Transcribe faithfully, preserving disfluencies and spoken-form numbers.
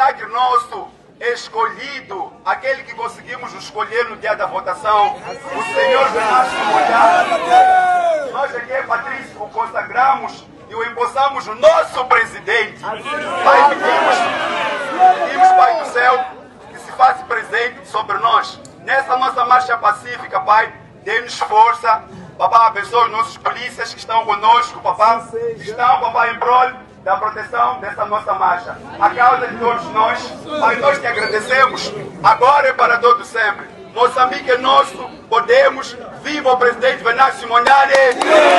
milagre nosso escolhido, aquele que conseguimos escolher no dia da votação, o Senhor Venâncio Mondlane. Nós aqui em Patrício o consagramos e o empossamos o nosso presidente. Pai, pedimos, pedimos, Pai do céu, que se faça presente sobre nós. Nessa nossa marcha pacífica, Pai, dê-nos força. Papá, abençoe os nossos polícias que estão conosco, papá, que estão, papá, em prol da proteção dessa nossa marcha. A causa de todos nós, Pai, nós te agradecemos, agora e para todo sempre. Moçambique é nosso, podemos, viva o presidente Venâncio Mondlane!